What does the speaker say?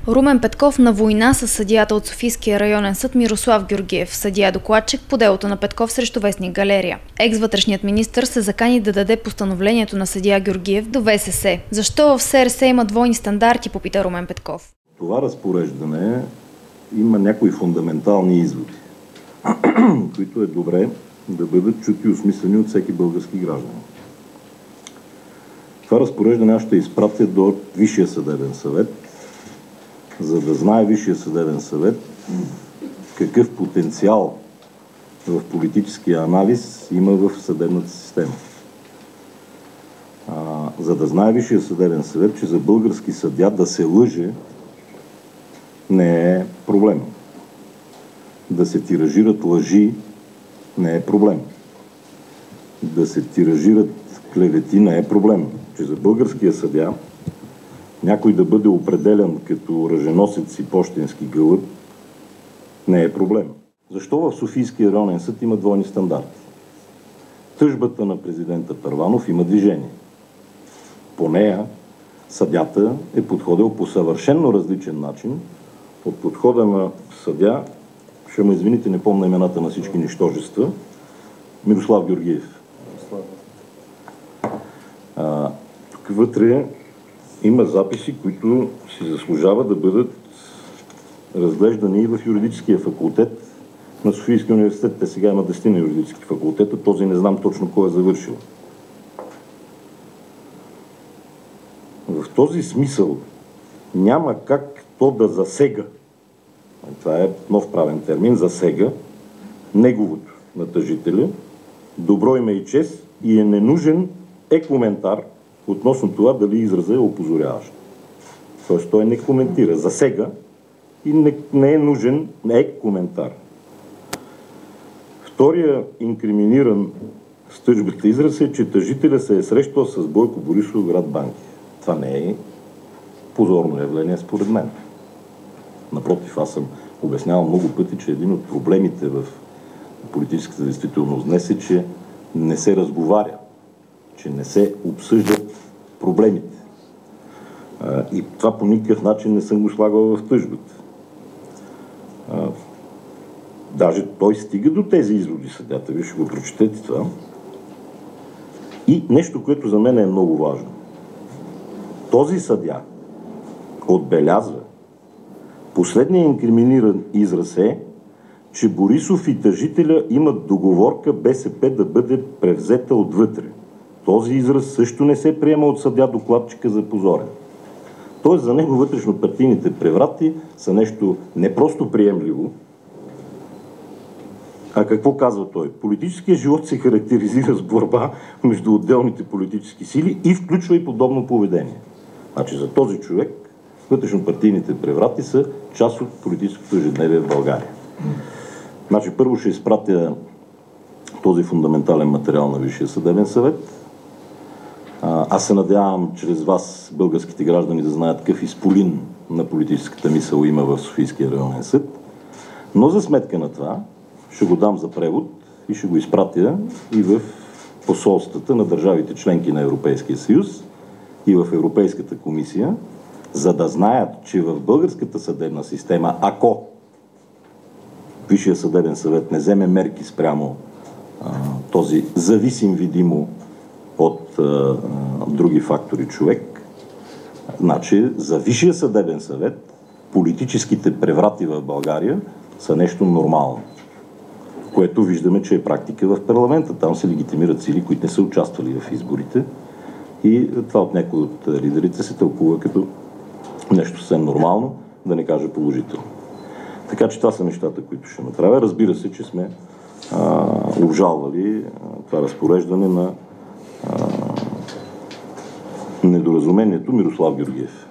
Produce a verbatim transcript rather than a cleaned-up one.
Румен Петков на война с съдията от Софийския районен съд Мирослав Георгиев, съдия-докладчик по делото на Петков срещу вестник Галерия. Екс-вътрешният министър се закани да даде постановлението на съдия Георгиев до ВСС. Защо в СРС има двойни стандарти, попита Румен Петков. Това разпореждане има някои фундаментални изводи, които е добре да бъдат чути и осмислени от всеки български гражданин. Това разпореждане аз ще изпратя до Висшия съдебен съвет, за да знае Висшия съдебен съвет какъв потенциал в политическия анализ има в съдебната система. А, за да знае Висшия съдебен съвет, че за български съдия да се лъже не е проблем. Да се тиражират лъжи не е проблем. Да се тиражират клевети не е проблем. Че за българския съдия някой да бъде определен като оръженосец и пощенски гълъб не е проблем. Защо в Софийския районен съд има двойни стандарти? Тъжбата на президента Първанов има движение. По нея съдята е подходил по съвършенно различен начин от подхода на съдия, ще ме извините, не помня имената на всички нищожества, Мирослав Георгиев. А, тук вътре има записи, които си заслужава да бъдат разглеждани и в юридическия факултет на Софийския университет. Те сега имат десетина юридически факултета, този не знам точно кой е завършил. В този смисъл няма как то да засега, това е нов правен термин, засега неговото на тъжителя, добро име и чест и е ненужен е коментар относно това дали израза е опозоряващ. Тоест той не коментира, засега и не, не е нужен не е коментар. Втория инкриминиран с тъжбата израз е, че тъжителя се е срещал с Бойко Борисов в град Банкя. Това не е позорно явление според мен. Напротив, аз съм обяснявал много пъти, че един от проблемите в политическата действителност днес е, че не се разговаря, че не се обсъждат проблемите. И това по никакъв начин не съм го слагал в тъжбата. Даже той стига до тези изводи съдята, вие ще го прочетете това. И нещо, което за мен е много важно. Този съдия отбелязва, последният инкриминиран израз е, че Борисов и тъжителя имат договорка БСП да бъде превзета отвътре. Този израз също не се приема от съдия-докладчика за позорен. Тоест за него вътрешно-партийните преврати са нещо не просто приемливо, а какво казва той? Политическият живот се характеризира с борба между отделните политически сили и включва и подобно поведение. Значи за този човек вътрешно-партийните преврати са част от политическото ежедневие в България. Значи първо ще изпратя този фундаментален материал на Висшия съдебен съвет. Аз се надявам чрез вас българските граждани да знаят какъв изполин на политическата мисъл има в Софийския районен съд. Но за сметка на това ще го дам за превод и ще го изпратя и в посолствата на държавите членки на Европейския съюз и в Европейската комисия, за да знаят, че в българската съдебна система, ако Висшия съдебен съвет не вземе мерки спрямо а, този зависим видимо от а, други фактори човек, значи за Висшия съдебен съвет политическите преврати в България са нещо нормално, което виждаме, че е практика в парламента. Там се легитимират сили, които не са участвали в изборите и това от някои от лидерите се тълкува като нещо съвсем нормално, да не кажа положително. Така че това са нещата, които ще направя. Разбира се, че сме а, обжалвали а, това разпореждане на а, недоразумението Мирослав Георгиев.